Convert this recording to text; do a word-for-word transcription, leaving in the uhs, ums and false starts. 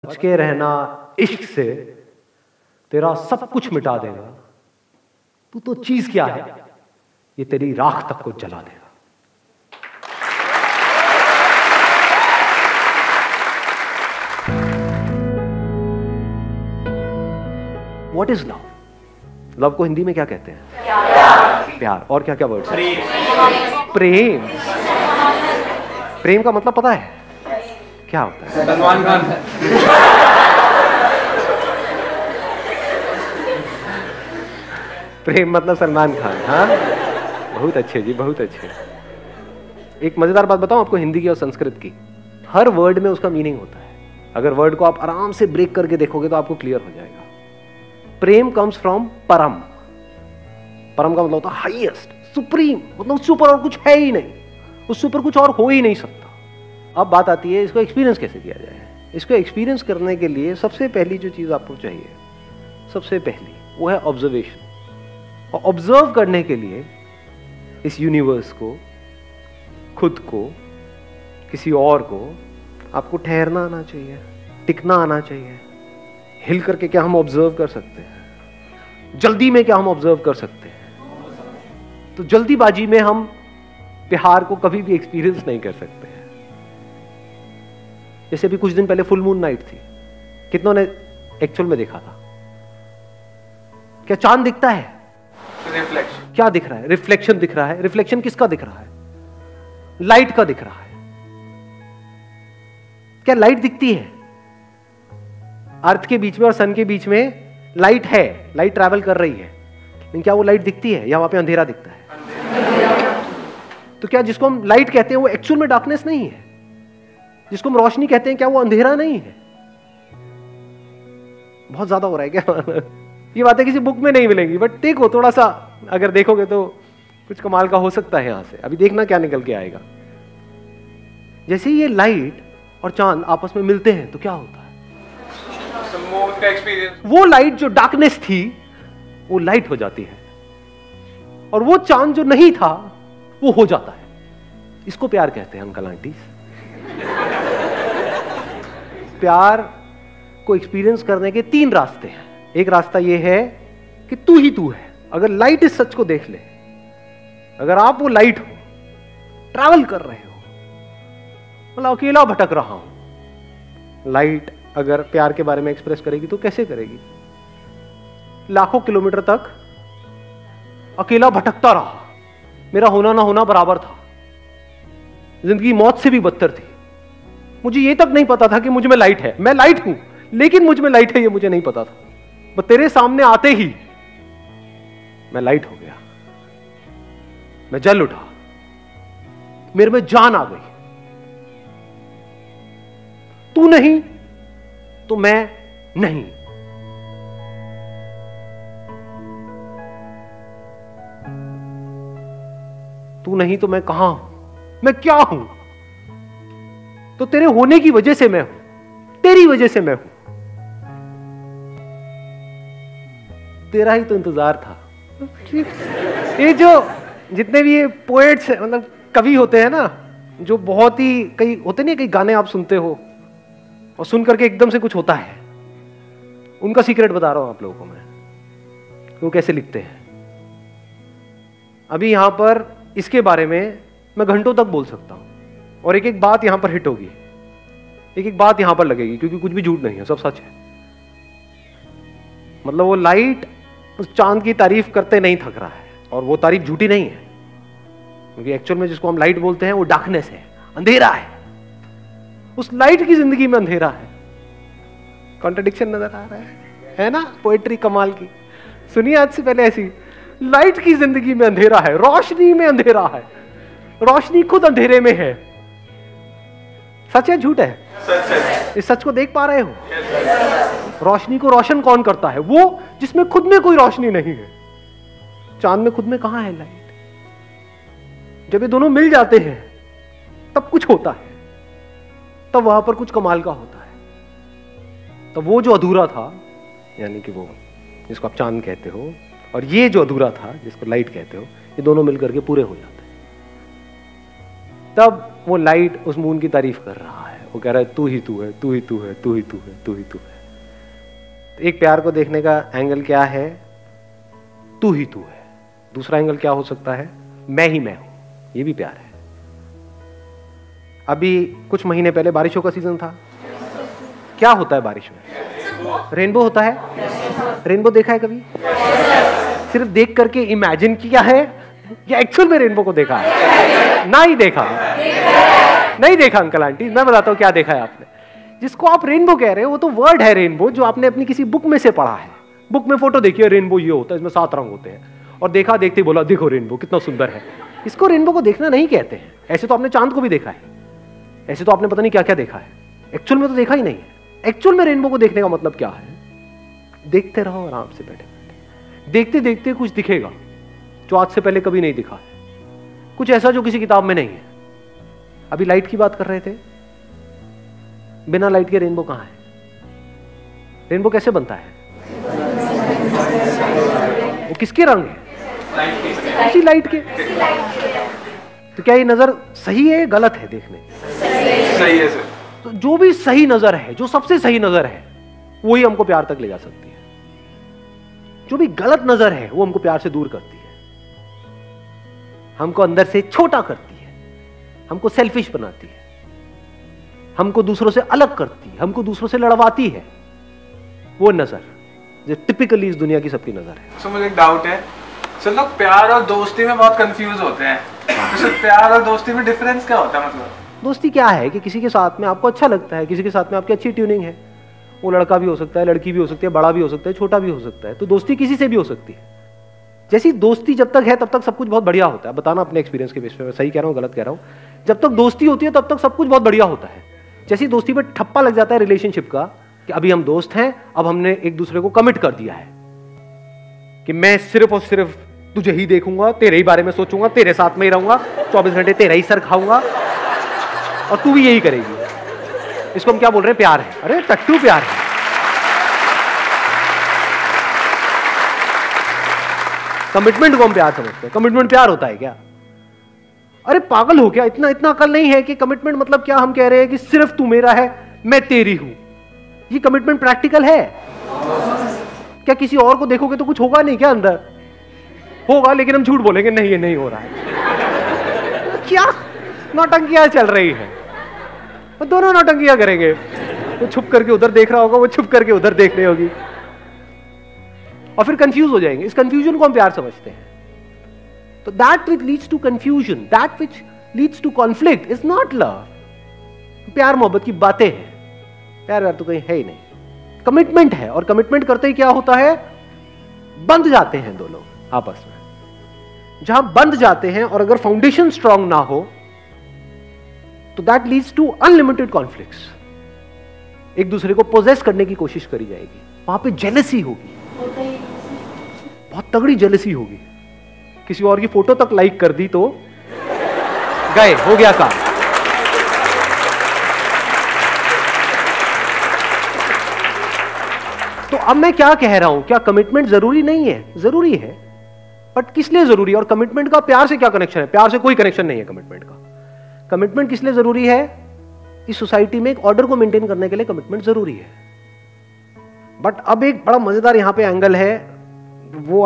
बच के रहना इश्क से तेरा सब कुछ मिटा देगा। तू तो चीज क्या है, ये तेरी राख तक को जला देगा। What is love? लव को हिंदी में क्या कहते हैं? प्यार। प्यार। और क्या क्या वर्ड्स? प्रेम। प्रेम का मतलब पता है क्या होता है? सलमान खान। प्रेम मतलब सलमान खान। हाँ, बहुत अच्छे जी, बहुत अच्छे। एक मजेदार बात बताऊं आपको हिंदी की और संस्कृत की, हर वर्ड में उसका मीनिंग होता है। अगर वर्ड को आप आराम से ब्रेक करके देखोगे तो आपको क्लियर हो जाएगा। प्रेम कम्स फ्रॉम परम। परम का मतलब होता है हाईएस्ट, सुप्रीम, मतलब उससे ऊपर और कुछ है ही नहीं, उससे ऊपर कुछ और हो ही नहीं सकता। अब बात आती है इसको एक्सपीरियंस कैसे किया जाए। इसको एक्सपीरियंस करने के लिए सबसे पहली जो चीज आपको चाहिए, सबसे पहली वो है ऑब्जर्वेशन। और ऑब्जर्व करने के लिए इस यूनिवर्स को, खुद को, किसी और को, आपको ठहरना आना चाहिए, टिकना आना चाहिए। हिल करके क्या हम ऑब्जर्व कर सकते हैं? जल्दी में क्या हम ऑब्जर्व कर सकते हैं? तो जल्दीबाजी में हम प्यार को कभी भी एक्सपीरियंस नहीं कर सकते हैं। जैसे अभी कुछ दिन पहले फुल मून नाइट थी, कितनों ने एक्चुअल में देखा था? क्या चांद दिखता है? रिफ्लेक्शन। क्या दिख रहा है? रिफ्लेक्शन दिख रहा है। रिफ्लेक्शन किसका दिख रहा है? लाइट का दिख रहा है। क्या लाइट दिखती है? अर्थ के बीच में और सन के बीच में लाइट है, लाइट ट्रैवल कर रही है, लेकिन क्या वो लाइट दिखती है या वहां पे अंधेरा दिखता है? तो क्या जिसको हम लाइट कहते हैं वो एक्चुअल में डार्कनेस नहीं है? जिसको हम रोशनी कहते हैं क्या वो अंधेरा नहीं है? बहुत ज्यादा हो रहा है क्या? ये बातें किसी बुक में नहीं मिलेंगी, बट देखो थोड़ा सा अगर देखोगे तो कुछ कमाल का हो सकता है यहां से। अभी देखना क्या निकल के आएगा। जैसे ये लाइट और चांद आपस में मिलते हैं तो क्या होता है? का एक्सपीरियंस। वो लाइट जो डार्कनेस थी वो लाइट हो जाती है, और वो चांद जो नहीं था वो हो जाता है। इसको प्यार कहते हैं अंकल आंटी। प्यार को एक्सपीरियंस करने के तीन रास्ते हैं। एक रास्ता ये है कि तू ही तू है। अगर लाइट इस सच को देख ले, अगर आप वो लाइट हो, ट्रैवल कर रहे हो, मतलब अकेला भटक रहा हूं, लाइट अगर प्यार के बारे में एक्सप्रेस करेगी तो कैसे करेगी? लाखों किलोमीटर तक अकेला भटकता रहा, मेरा होना ना होना बराबर था, जिंदगी मौत से भी बदतर थी। मुझे ये तक नहीं पता था कि मुझ में लाइट है। मैं लाइट हूं लेकिन मुझ में लाइट है ये मुझे नहीं पता था। बस तेरे सामने आते ही मैं लाइट हो गया, मैं जल उठा, मेरे में जान आ गई। तू नहीं तो मैं नहीं। तू नहीं तो मैं कहां हूं? मैं क्या हूं? तो तेरे होने की वजह से मैं हूं, तेरी वजह से मैं हूं। तेरा ही तो इंतजार था। ये जो जितने भी ये पोएट्स मतलब कवि होते हैं ना, जो बहुत ही, कई होते नहीं, कई गाने आप सुनते हो और सुन करके एकदम से कुछ होता है, उनका सीक्रेट बता रहा हूं आप लोगों को मैं, वो कैसे लिखते हैं। अभी यहां पर इसके बारे में मैं घंटों तक बोल सकता हूं, और एक एक बात यहां पर हिट होगी, एक एक बात यहां पर लगेगी, क्योंकि कुछ भी झूठ नहीं है, सब सच है। मतलब वो लाइट उस चांद की तारीफ करते नहीं थक रहा है, और वो तारीफ झूठी नहीं है, क्योंकि एक्चुअल में जिसको हम लाइट बोलते हैं वो डार्कनेस है, अंधेरा है। उस लाइट की जिंदगी में अंधेरा है। कॉन्ट्रडिक्शन नजर आ रहा है है ना? पोएट्री कमाल की। सुनिए आज से पहले ऐसी, लाइट की जिंदगी में अंधेरा है, रोशनी में अंधेरा है, रोशनी खुद अंधेरे में है। सच है झूठ है? सच है। इस सच को देख पा रहे हो? रोशनी को रोशन कौन करता है? वो जिसमें खुद में कोई रोशनी नहीं है। चांद में खुद में कहां है लाइट? जब ये दोनों मिल जाते हैं तब कुछ होता है, तब वहां पर कुछ कमाल का होता है। तब वो जो अधूरा था, यानी कि वो जिसको आप चांद कहते हो, और ये जो अधूरा था जिसको लाइट कहते हो, ये दोनों मिलकर के पूरे हो जाते हैं। तब वो लाइट उस मून की तारीफ कर रहा है, वो कह रहा है तू ही तू है, तू ही तू है, तू ही तू है, तू ही तू है। तो एक प्यार को देखने का एंगल क्या है? तू ही तू है। दूसरा एंगल क्या हो सकता है? मैं ही मैं हूं। ये भी प्यार है। अभी कुछ महीने पहले बारिशों का सीजन था। क्या होता है बारिश में? रेनबो होता है। रेनबो देखा है कभी? सिर्फ देख करके इमेजिन किया है या एक्चुअल में रेनबो को देखा है? ना ही देखा। नहीं देखा अंकल आंटी, मैं बताता हूं क्या देखा है आपने। जिसको आप रेनबो कह रहे हो वो तो वर्ड है रेनबो, जो आपने अपनी किसी बुक में से पढ़ा है। बुक में फोटो देखी है, रेनबो ये होता है, इसमें सात रंग होते हैं, और देखा देखते बोला देखो रेनबो कितना सुंदर है। इसको रेनबो को देखना नहीं कहते हैं। ऐसे तो आपने चांद को भी देखा है, ऐसे तो आपने पता नहीं क्या क्या देखा है, एक्चुअल में तो देखा ही नहीं है। एक्चुअल में रेनबो को देखने का मतलब क्या है? देखते रहो आराम से बैठे बैठे, देखते देखते कुछ दिखेगा जो आज से पहले कभी नहीं दिखा है, कुछ ऐसा जो किसी किताब में नहीं है। अभी लाइट की बात कर रहे थे, बिना लाइट के रेनबो कहां है? रेनबो कैसे बनता है? वो किसके रंग है? उसी लाइट के। तो क्या ये नजर सही है गलत है देखने? सही है सर। तो जो भी सही नजर है, जो सबसे सही नजर है, वही हमको प्यार तक ले जा सकती है। जो भी गलत नजर है वो हमको प्यार से दूर करती है, हमको अंदर से छोटा करती है, हमको सेल्फिश बनाती है, हमको दूसरों से अलग करती है, हमको दूसरों से लड़वाती है। वो नजर जो टिपिकली इस दुनिया की सबकी नजर है। सर मुझे एक डाउट है सर, लोग प्यार और दोस्ती में बहुत कंफ्यूज होते हैं। तो सर प्यार और दोस्ती में डिफरेंस क्या होता है? मतलब दोस्ती क्या है कि किसी के साथ में आपको अच्छा लगता है, किसी के साथ में आपकी अच्छी ट्यूनिंग है। वो लड़का भी हो सकता है, लड़की भी हो सकती है, बड़ा भी हो सकता है, छोटा भी हो सकता है। तो दोस्ती किसी से भी हो सकती है। जैसी दोस्ती जब तक है तब तक सब कुछ बहुत बढ़िया होता है। बताना अपने एक्सपीरियंस के बेस पे, मैं सही कह रहा हूँ गलत कह रहा हूँ। जब तक दोस्ती होती है तब तक सब कुछ बहुत बढ़िया होता है। जैसी दोस्ती पे ठप्पा लग जाता है रिलेशनशिप का कि अभी हम दोस्त हैं, अब हमने एक दूसरे को कमिट कर दिया है कि मैं सिर्फ और सिर्फ तुझे ही देखूंगा, तेरे ही बारे में सोचूंगा, तेरे साथ में ही रहूंगा, चौबीस घंटे तेरा ही सर खाऊंगा और तू भी यही करेगी। इसको हम क्या बोल रहे हैं? प्यार है। अरे टट्टू प्यार है। कमिटमेंट को हम प्यार समझते हैं। कमिटमेंट प्यार होता है क्या? अरे पागल हो क्या? इतना इतना अकल नहीं है कि कमिटमेंट मतलब क्या? हम कह रहे हैं कि सिर्फ तू मेरा है, मैं तेरी हूं। ये कमिटमेंट प्रैक्टिकल है क्या? किसी और को देखोगे तो कुछ होगा नहीं क्या? अंदर होगा, लेकिन हम झूठ बोलेंगे नहीं ये नहीं हो रहा है। क्या नौटंकियां चल रही है? वो दोनों नौटंकियां करेंगे। वो छुप करके उधर देख रहा होगा, वो छुप करके उधर देख रही होगी, और फिर कंफ्यूज हो जाएंगे। इस कंफ्यूजन को हम प्यार समझते हैं। तो that which leads to confusion, that which leads to conflict is not love. प्यार मोहब्बत की बातें हैं, प्यार व्यार तो कहीं है ही नहीं। कमिटमेंट है, और कमिटमेंट करते ही क्या होता है? बंध जाते हैं दो लोग आपस में। जहां बंध जाते हैं और अगर फाउंडेशन स्ट्रांग ना हो तो that leads to unlimited conflicts. एक दूसरे को पोजेस करने की कोशिश करी जाएगी, वहां पे जेलसी होगी, बहुत तगड़ी जेलसी होगी। किसी और की फोटो तक लाइक कर दी तो गए, हो गया काम। तो अब मैं क्या कह रहा हूं? क्या कमिटमेंट जरूरी नहीं है? जरूरी है, बट किस लिए जरूरी है? और कमिटमेंट का प्यार से क्या कनेक्शन है? प्यार से कोई कनेक्शन नहीं है कमिटमेंट का। कमिटमेंट किस लिए जरूरी है? इस सोसाइटी में एक ऑर्डर को मेंटेन करने के लिए कमिटमेंट जरूरी है। बट अब एक बड़ा मजेदार यहां पे एंगल है, वो